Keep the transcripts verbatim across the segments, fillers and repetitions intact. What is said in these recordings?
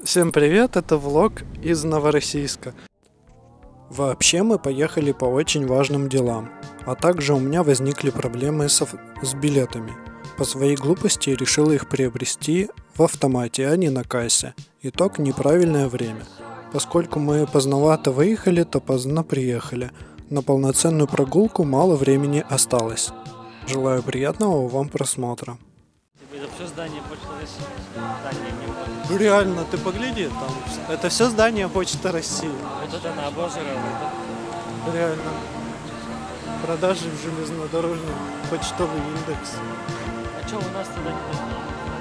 Всем привет, это влог из Новороссийска. Вообще мы поехали по очень важным делам, а также у меня возникли проблемы с, с билетами. По своей глупости я решил их приобрести в автомате, а не на кассе. Итог: неправильное время. Поскольку мы поздновато выехали, то поздно приехали. На полноценную прогулку мало времени осталось. Желаю приятного вам просмотра. Это все здание Почты России. Здание не будет. Реально, ты погляди, там это все здание Почты России. Вот это на Обозерово, это... Реально. Продажи в железнодорожном почтовый индекс. А что у нас туда не дают?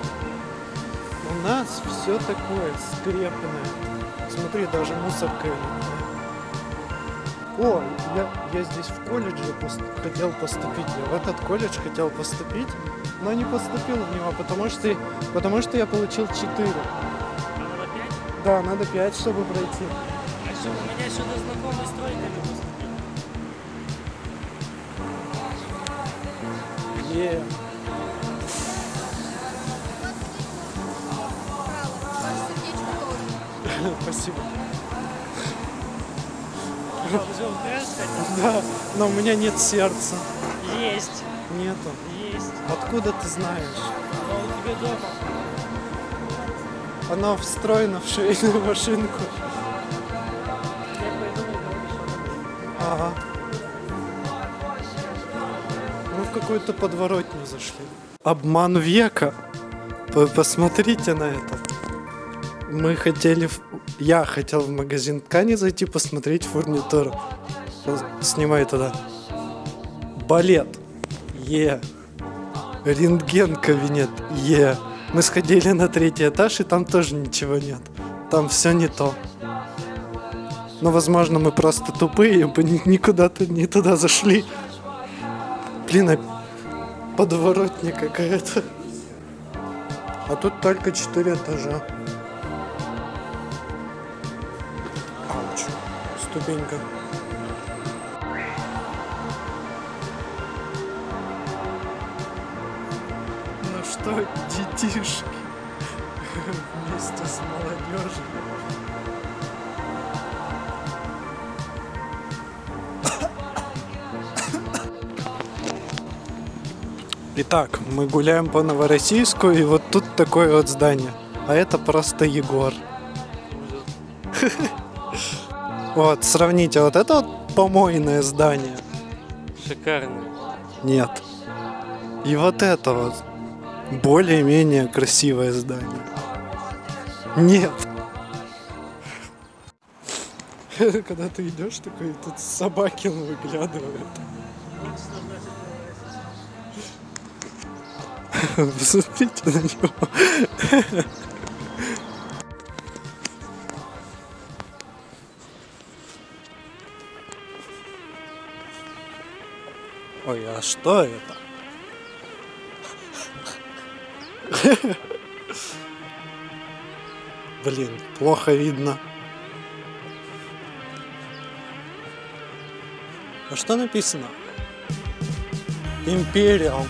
У нас все такое скрепное. Смотри, даже мусорка. О, я, я здесь в колледже пост- хотел поступить. Я в этот колледж хотел поступить, но не поступил в него, потому что, потому что я получил четыре. А надо пять? Да, надо пять, чтобы пройти. А что, у меня сюда знакомый строитель поступил. Е. Спасибо. Да, но у меня нет сердца. Есть. Нету. Есть. Откуда ты знаешь? Но у тебя дома. Оно встроено в швейную машинку. Я пойду и говорю, Ага. Мы в какую-то подворотню зашли. Обман века. П- Посмотрите на это. Мы хотели... В... Я хотел в магазин ткани зайти посмотреть фурнитуру. Снимай туда. Балет. Е. Рентген-кабинет. Е. Мы сходили на третий этаж, и там тоже ничего нет. Там все не то. Но, возможно, мы просто тупые, мы ни- никуда-то не туда зашли. Блин, а подворотня какая-то. А тут только четыре этажа. Ауч. Ступенька. Ну что, детишки, вместе с молодежью. Итак, мы гуляем по Новороссийску, и вот тут такое вот здание. А это просто Егор. Вот, сравните, вот это вот помойное здание. шикарно. Нет. И вот это вот более-менее красивое здание. Нет. Когда ты идешь такой, тут Собакин выглядывает. Посмотрите на него. Ой, а что это? Блин, плохо видно. А что написано? Империал.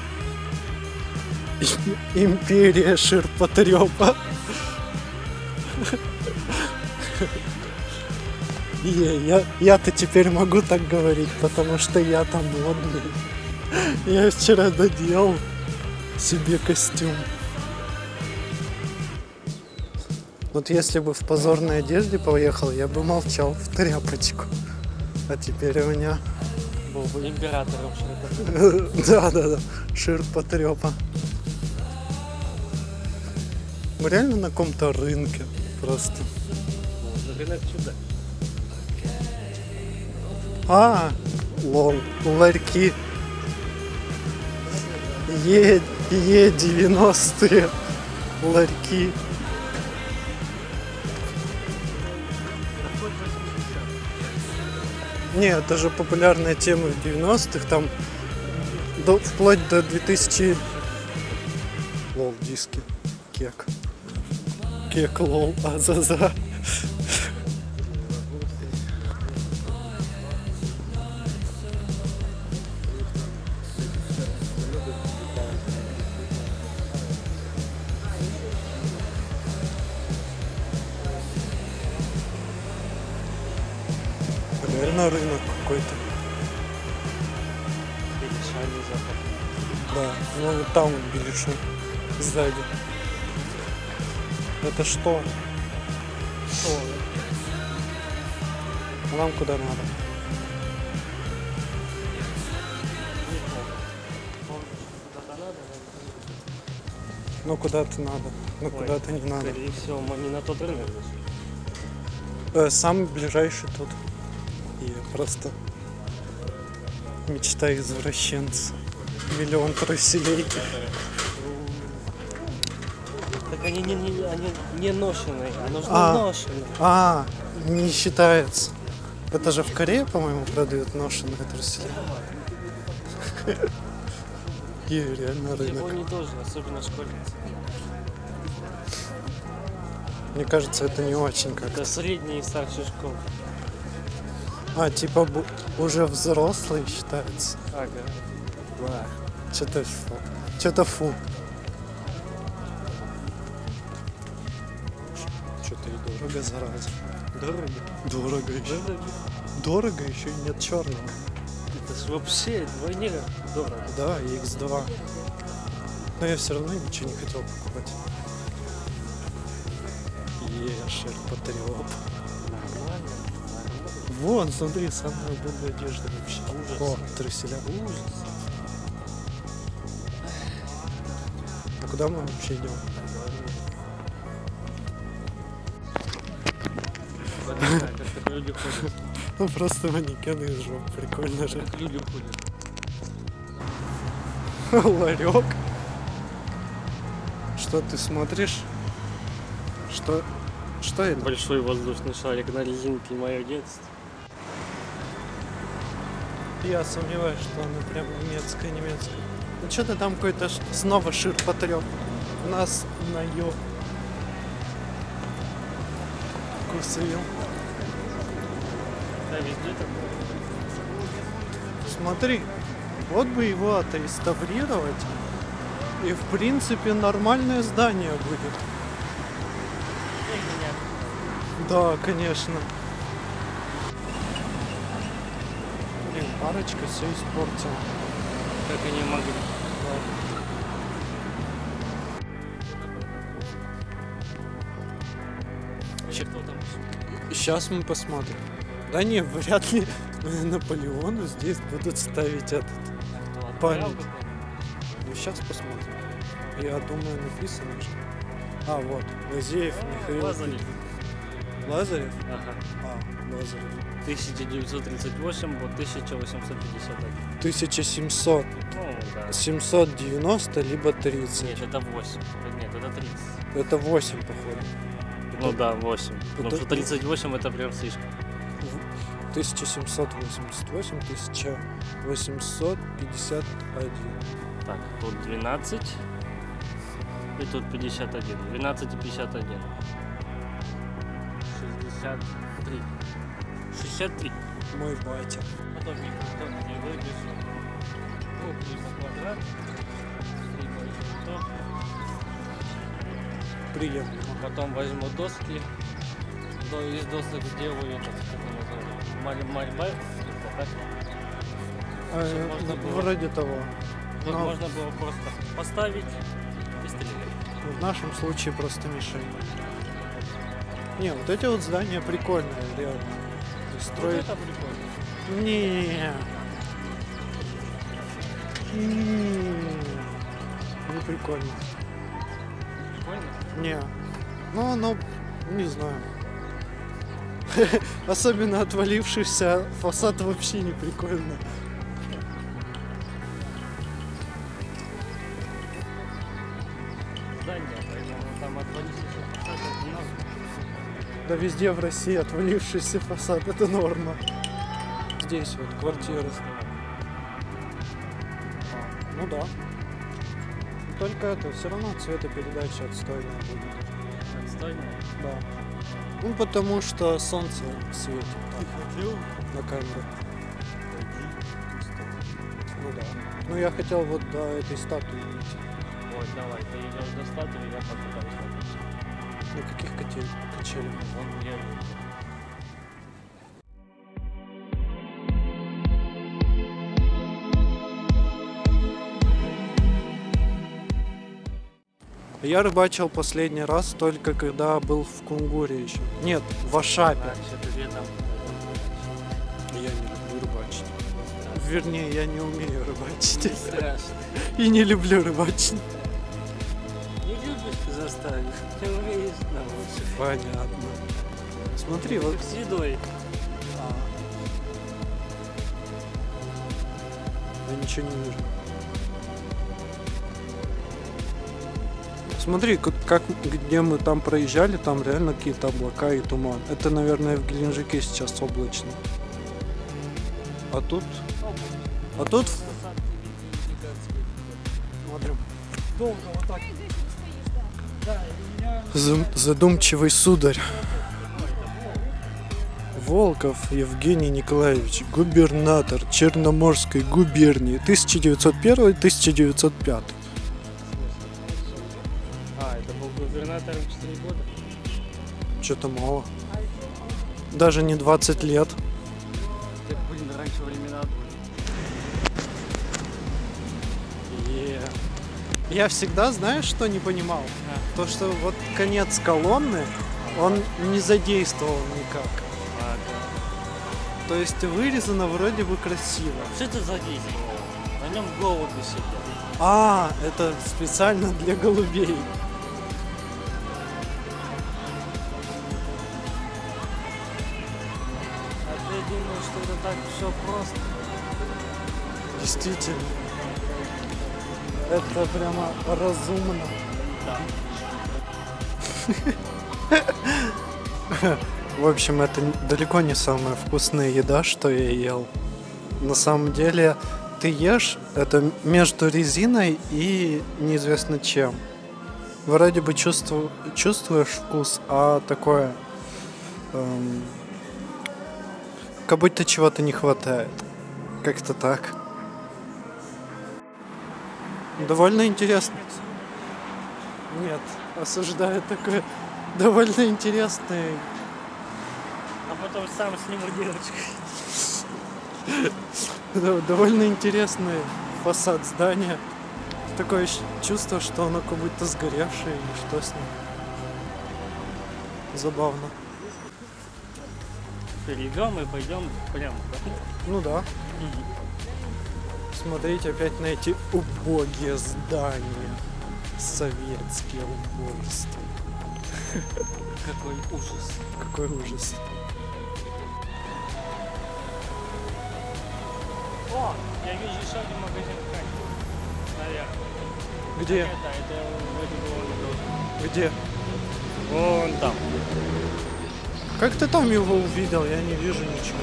Империя ширпотреба. Е, я, я-то теперь могу так говорить, потому что я там модный. Я вчера доделал себе костюм. Вот если бы в позорной одежде поехал, я бы молчал в тряпочку. А теперь у меня... Был бы императором широко. Да, да, да. Ширпотреба. Мы реально на каком-то рынке просто. Рынок чудо. А, лол, ларьки. Е, Е девяностые ларьки. Не, это же популярная тема в девяностых, там до, вплоть до две тысячи... Лол, диски. Кек. Кек, лол, азаза. Реально рынок какой-то. Перешали запах. Да, ну вот там вот Белишу. Сзади. Это что? Что? А нам куда надо? Куда-то надо? Ну куда-то надо, ну Ой, куда-то не надо. Скорее всего, мы не на тот рынок зашли. Э, самый ближайший тут. И просто мечта извращенца. Миллион труселей. Так они не, не, они не ношеные, а нужны А. ношеные. А, не считается. Это же в Корее, по-моему, продают ношеные труселя. И реально В рынок. Японии тоже, особенно школьницы. Мне кажется, это не очень как-то. Это средние и старшие школы. А, типа бу- уже взрослые считаются. Ага. Да. Что-то фу. Что-то фу. Что-то и дорого, зараза. Дорого. Дорого еще. Дорого. Дорого еще и нет черного. Это ж вообще вдвойне дорого. Да, и икс два. Но я все равно ничего не хотел покупать. Ешер, патриот. Нормально. Вон, смотри, самая удобная одежда вообще. Ужас. О, труселя. Ужас. А куда мы вообще идем? Как люди ходят. Ну просто манекены из жопы. Прикольно же. Как люди ходят. Ларек. Что ты смотришь? Что? Что это? Большой воздушный шарик на резинке, мое детство. Я сомневаюсь, что она прям немецкая, немецкая. Ну что ты там какой-то ш- снова ширпотреб. У нас на ё. Кусил. Да, везде так. Смотри, вот бы его отреставрировать, и в принципе нормальное здание будет. Да, конечно. Блин, парочка все испортила. Как они могли. Вообще кто там? Сейчас мы посмотрим. Да не, вряд ли Наполеону здесь будут ставить этот. Память. Ну сейчас посмотрим. Я думаю, написано же. А, вот. Лазеев Михаил. Лазарев. Лазарев? Ага. А, Лазарев. тысяча девятьсот тридцать восемь, вот тысяча восемьсот пятьдесят один. тысяча семьсот. Ну, да. семьсот девяносто либо тридцать. Нет, это восемь. Нет, это тридцать. Это восемь, походу. Ну да, восемь. Потому это- что тридцать восемь это прям слишком. тысяча семьсот восемьдесят восемь, тысяча восемьсот пятьдесят один. Так, тут двенадцать. И тут пятьдесят один. двенадцать и пятьдесят один. шестьдесят три. шестьдесят три. Мой батя. Потом никто не выбежит. Ну, либо квадрат, либо еще то. Приемлемо. Потом возьму доски. Да, из досок сделаю этот, как его называют, маль- мольберт, так? А, можно ну, было. вроде того. Вот Но можно было просто поставить и стрелять. в нашем случае просто мишень. Не, вот эти вот здания прикольные, реально. И Вот строить... это прикольно. Не. М, Не прикольно. Прикольно? Не. Ну, оно, не знаю. Особенно отвалившийся фасад вообще не прикольно. Здание, поэтому там отвалился фасад, это много. Да везде в России отвалившийся фасад, это норма. Здесь вот квартиры. Ну да. Только это, все равно цветопередача отстойная будет. Отстойно. Да. Ну потому что солнце светит так хотел? на камеру. Ну да. Ну я хотел вот до этой статуи идти. Ой, давай, ты идешь до статуи, я попытаюсь попить. На каких котель? Качелях? Вон первый. Я рыбачил последний раз только когда был в Кунгуре еще. Нет, в Ашапе. А, что-то летом. Я не люблю рыбачить. Вернее, я не умею рыбачить. Не страшно. И не люблю рыбачить. Не любишь, ты заставишь. Ты умеешь научишь. Понятно. Смотри, вот... Как с едой. Я ничего не вижу. Смотри, как, как где мы там проезжали, там реально какие-то облака и туман. Это, наверное, в Геленджике сейчас облачно. А тут... А тут... Смотрим. Долго вот так. Зам- Задумчивый сударь. Волков Евгений Николаевич, губернатор Черноморской губернии тысяча девятьсот первый — тысяча девятьсот пятый. А, это был губернатором четыре года? Что-то мало. Даже не двадцать лет. Так, блин, раньше времена были. Е. Я всегда, знаешь, что не понимал? А. То, что вот конец колонны, он не задействовал никак. А, да. То есть вырезано вроде бы красиво. Что это за дизель? На нем голуби сидят. А, это специально для голубей. А ты думаешь, что это так все просто? Действительно. Это прямо разумно. Да. В общем, это далеко не самая вкусная еда, что я ел. На самом деле, ты ешь это между резиной и неизвестно чем. Вроде бы чувству, чувствуешь вкус, а такое... Эм, как будто чего-то не хватает. Как-то так. Довольно интересно. Нет, осуждаю такое довольно интересное. А потом сам сниму девочкой. Да, довольно интересный фасад здания. Такое щ- чувство, что оно как будто сгоревшее, и что с ним. Забавно. Перейдем и пойдем прямо. Да? Ну да. Смотрите опять на эти убогие здания. Советские убожества. Какой ужас. Какой ужас. О, я вижу еще один магазин ткани. Наверное. Где? Это, это вроде бы он должен. Где? Вон там. Как ты там его увидел? Я не вижу ничего.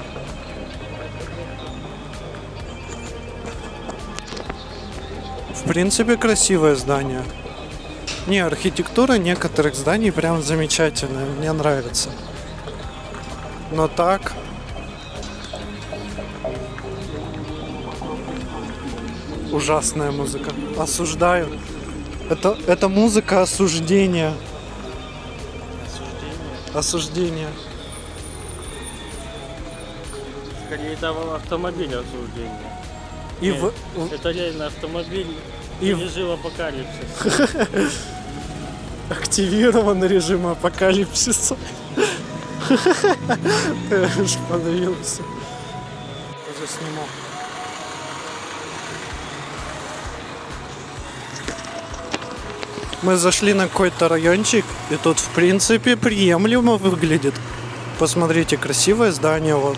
В принципе, красивое здание. Не, архитектура некоторых зданий прям замечательная, мне нравится. Но так... Ужасная музыка. Осуждаю. Это, это музыка осуждения. Осуждение. Осуждения. Скорее, это автомобиль осуждения. И Нет, в... Это реально автомобиль И- пережил апокалипсис. Активирован режим апокалипсиса. Ты аж подавился. Засниму. Мы зашли на какой-то райончик, и тут в принципе приемлемо выглядит. Посмотрите, красивое здание вот.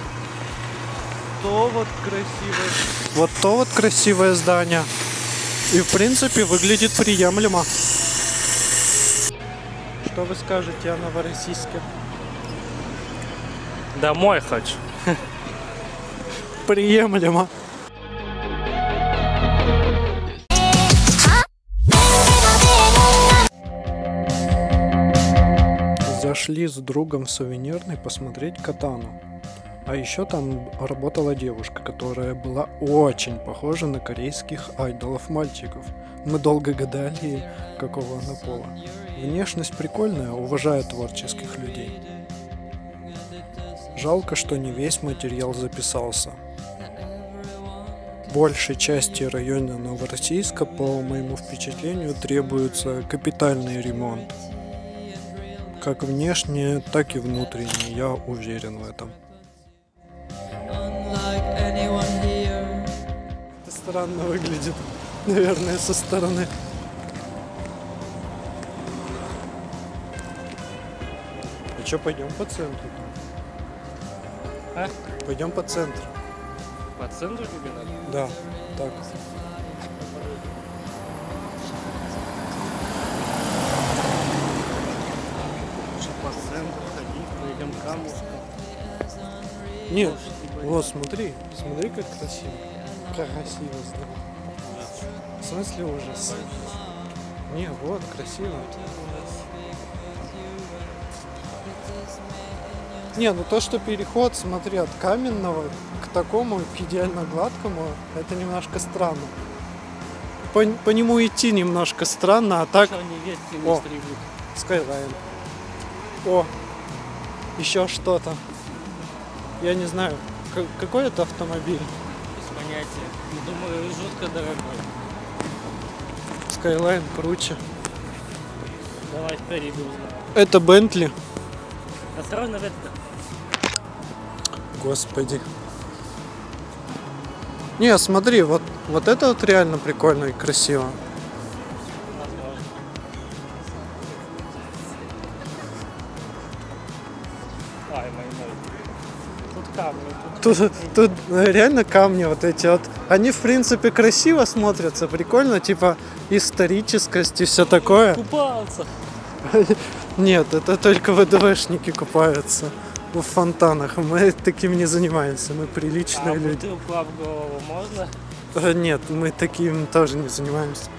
То вот красивое. Вот то вот красивое здание. И в принципе выглядит приемлемо. Что вы скажете о Новороссийске? Домой хочу. Приемлемо. Зашли с другом в сувенирный посмотреть катану. А еще там работала девушка, которая была очень похожа на корейских айдолов мальчиков. Мы долго гадали, какого она пола. Внешность прикольная, уважаю творческих людей. Жалко, что не весь материал записался. большей части района Новороссийска, по моему впечатлению, требуется капитальный ремонт. Как внешне, так и внутренне, я уверен в этом. Это странно выглядит, наверное, со стороны. А что, пойдем по центру? А? Пойдем по центру. По центру тебе надо? Да, так. По центру ходить, пойдем к камушку. Нет, вот смотри, смотри, как красиво. Как красиво сделано. В смысле ужас? Не, вот, красиво. Не, ну то, что переход, смотри, от каменного к такому, к идеально гладкому, это немножко странно. По, по нему идти немножко странно, а так... Что они вести не О, стригут. Skyline. О, еще что-то. Я не знаю, к- какой это автомобиль? Без понятия. Ну, думаю, жутко дорогой. Skyline круче. Давай впереди узнаем. Это Бентли. Осторожно, это. Господи. Не, смотри, вот, вот это вот реально прикольно и красиво. Возможно. Ай, мой мой. Тут камни. Тут, Тут, тут реально камни вот эти вот. Они, в принципе, красиво смотрятся, прикольно, типа историческость и все такое. Купаться. Нет, это только ВДВшники купаются в фонтанах. Мы таким не занимаемся, мы приличные А люди. бутылку об голову можно? Э, Нет, мы таким тоже не занимаемся.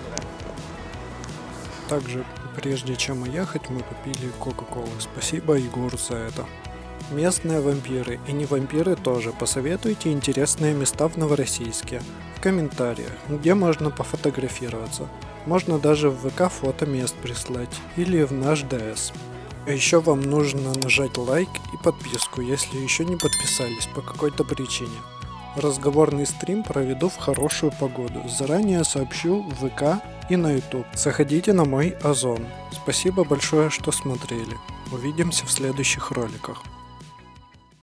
Также, прежде чем уехать, мы попили Кока-Колу. Спасибо Егору за это. Местные вампиры и не вампиры тоже. Посоветуйте интересные места в Новороссийске. В комментариях, где можно пофотографироваться. Можно даже в ВК фото мест прислать. Или в наш ДС. А еще вам нужно нажать лайк и подписку, если еще не подписались по какой-то причине. Разговорный стрим проведу в хорошую погоду. Заранее сообщу в ВК и на YouTube. Заходите на мой Озон. Спасибо большое, что смотрели. Увидимся в следующих роликах.